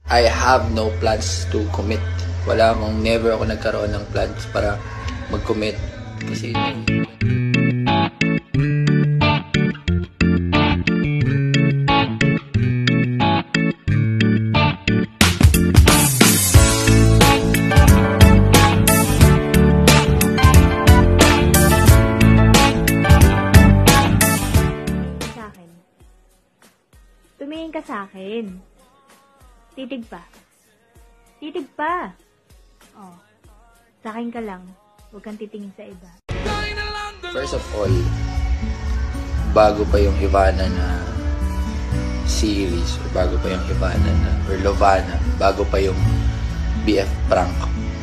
I have no plans to commit. Never ako nagkaroon ng plans para mag-commit. Kasi tumingin ka sa akin. Titig pa. Titig pa. Oh. Sa akin ka lang. Huwag kang titingin sa iba. First of all, bago pa yung Ivana na series, or bago pa yung Ivana na, or Lovana, bago pa yung BF prank.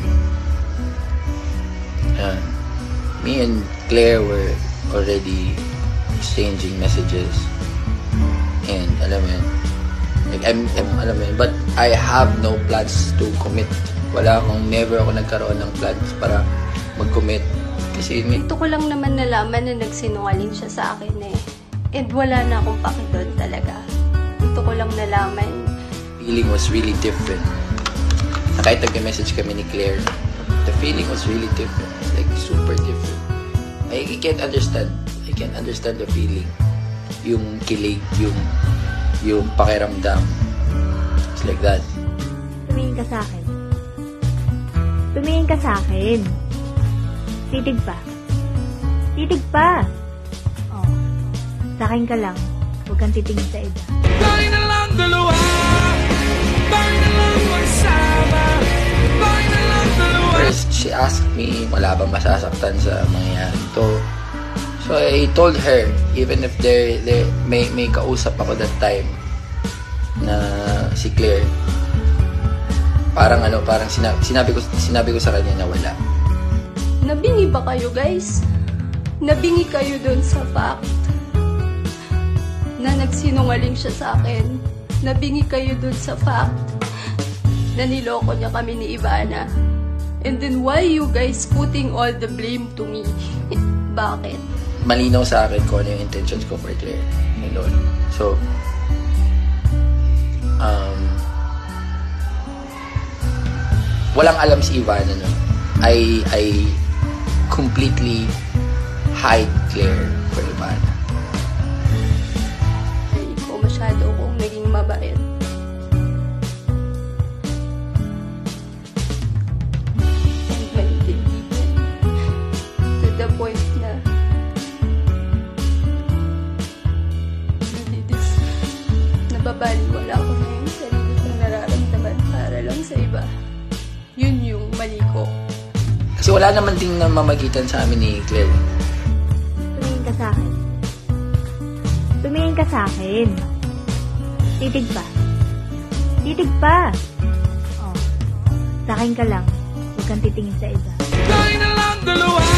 Me and Claire were already exchanging messages. And alam mo yun, like, alam mo yun, but I have no plans to commit. Never ako nagkaroon ng plans para mag-commit. Kasi ito ko lang naman nalaman na nagsinungaling siya sa akin eh. And wala na akong paki doon talaga. Ito ko lang nalaman. Feeling was really different. Kahit nag-message kami ni Claire, the feeling was really different. Like, super different. I can't understand. I can't understand the feeling. Yung kilig, yung pakiramdam. It's like that. Tumingin ka sa akin. Tumingin ka sa akin. Titig pa. Titig pa. Oh. Sa akin ka lang. Huwag kang titingin sa iba. Tayo na lang dalawa. Tayo na lang magsama. Tayo na lang dalawa. First, she asked me, wala bang masasaktan sa mangyayari to? So I told her, even if may kausap ako that time na si Claire, parang sinabi ko sa kanya na wala. Nabingi ba kayo, guys? Nabingi kayo dun sa fact na nagsinungaling siya sa akin. Nabingi kayo dun sa fact na niloko niya kami ni Ivana. And then why you guys putting all the blame to me? Bakit? Malinaw sa akin kung ano yung intentions ko for Claire and all. So, walang alam si Ivana, no? I completely hide Claire for Ivana. Hindi ko masyado kong naging mabait. To the point na nababaliwala ko na yung sarili kong nararamdaman para lang sa iba. Yun yung mali ko. Kasi wala naman ding namamagitan sa amin ni Claire. Tumingin ka sa akin. Tumingin ka sa akin. Titig pa. Titig pa. Oh. Sa akin ka lang. Huwag kang titingin sa iba. Tayo na lang dalawa.